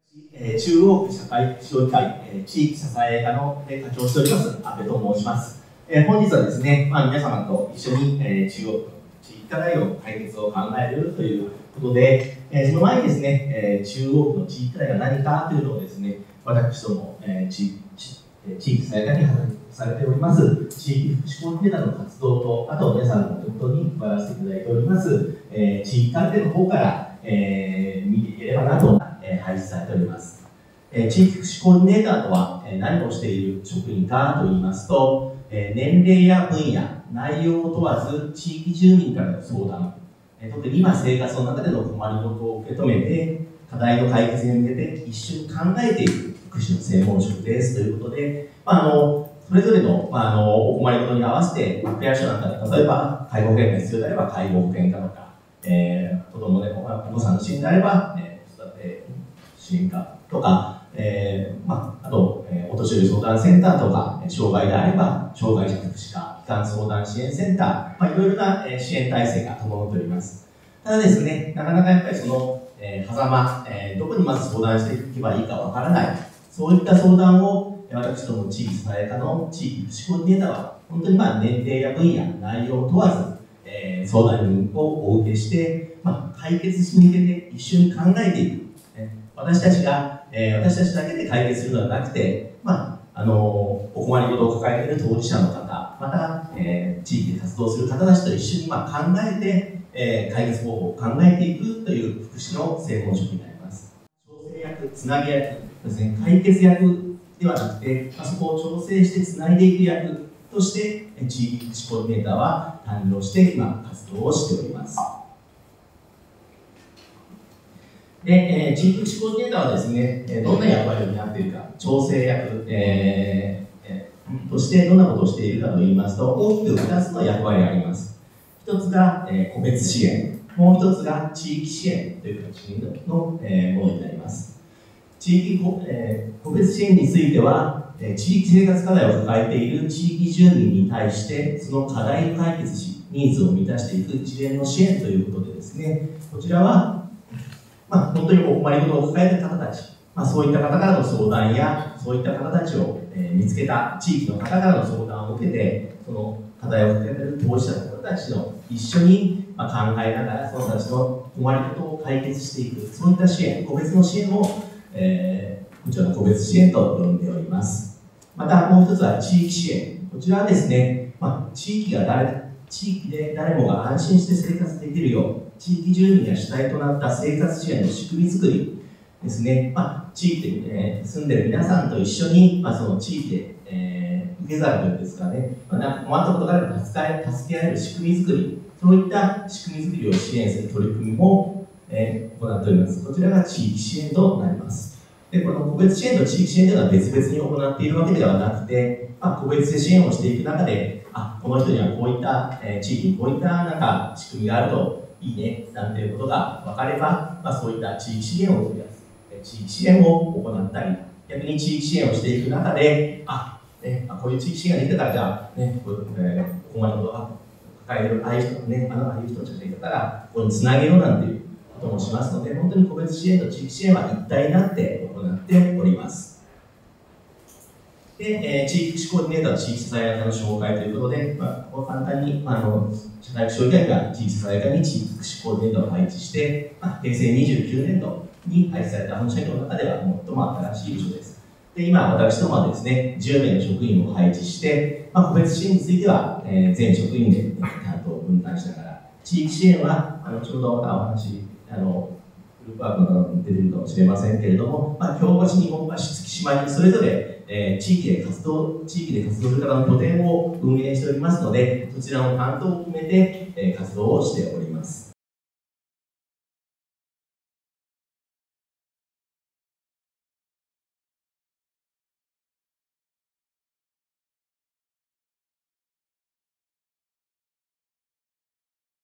中央区社会福祉協議会、地域支え課の課長をしております、阿部と申します。本日はですね、皆様と一緒に、中央区の地域課題の解決を考えるということで、その前にですね、中央区の地域課題が何かというのをですね、私ども、地域支え課にされております地域福祉コーディネーターの活動と、あと皆さんの手元に配らせていただいております、地域カルテの方から、見ていければなと、配置されております。地域福祉コーディネーターとは、何をしている職員かといいますと、年齢や分野、内容を問わず地域住民からの相談、特に今生活の中での困りごとを受け止めて課題の解決に向けて一緒に考えていく福祉の専門職ですということで、それぞれの、お困りごとに合わせて区役所なんかで例えば介護保険が必要であれば介護保険課とか、子供でお子さんの支援であれば、子育て支援課とか、あと、お年寄り相談センターとか、障害であれば障害者福祉課、帰還相談支援センター、いろいろな支援体制が整っております。ただですね、なかなかやっぱりその、狭間、どこにまず相談していけばいいかわからない、そういった相談を私ども地域支え課の地域福祉コーディネーターは、本当に年齢や分野、内容を問わず、相談人をお受けして、解決に向けて一緒に考えていく。私たちだけで解決するのではなくて、お困りごとを抱えている当事者の方、また、地域で活動する方たちと一緒に考えて、解決方法を考えていくという福祉の専門職になります。調整役、つなぎ役ですね、解決役ではなくて、そこを調整してつないでいく役として、地域福祉コーディネーターは誕生して今、活動をしております。で、地域福祉コーディネーターはですね、どんな役割を担っているか、調整役、としてどんなことをしているかといいますと、大きく2つの役割があります。1つが、個別支援、もう1つが地域支援という形のものになります。個別支援については、地域生活課題を抱えている地域住民に対して、その課題を解決し、ニーズを満たしていく一連の支援ということでですね、こちらは本当にお困りごとを抱えている方たち、そういった方からの相談や、そういった方たちを見つけた地域の方からの相談を受けて、その課題を抱えている当事者の方たちの一緒に考えながら、その人たちの困りごとを解決していく、そういった支援、個別の支援を、こちらの個別支援と呼んでおります。またもう一つは地域支援。こちらはですね、地域で誰もが安心して生活できるよう、地域住民が主体となった生活支援の仕組み作りですね、地域で、住んでいる皆さんと一緒に、その地域で、受け皿というんですかね、困ったことがあれば助け合える仕組み作り、そういった仕組み作りを支援する取り組みも、行っております。こちらが地域支援となります。で、この個別支援と地域支援というのは別々に行っているわけではなくて、個別で支援をしていく中で、この人にはこういった、地域にこういった仕組みがあるといいね、なんていうことが分かれば、そういった地域支援を行ったり、逆に地域支援をしていく中で、こういう地域支援ができたから、じゃあ、お困りごとが抱えているああいう人たちがいたら、ここにつなげようなんていうこともしますので、本当に個別支援と地域支援は一体になって行っております。で、地域福祉コーディネーターと地域支え方の紹介ということで、簡単に社会福祉協議会が地域支え方に地域福祉コーディネーターを配置して、平成29年度に配置された本社員の中では最も新しい部署です。で、今、私どもはですね、10名の職員を配置して、個別支援については、全職員で担当を分担しながら、地域支援は、ちょうどまたお話、グループワークの方に出てるかもしれませんけれども、京橋、日本橋、月島にそれぞれ、地域で活動する方の拠点を運営しておりますので、そちらの担当を決めて、活動をしております。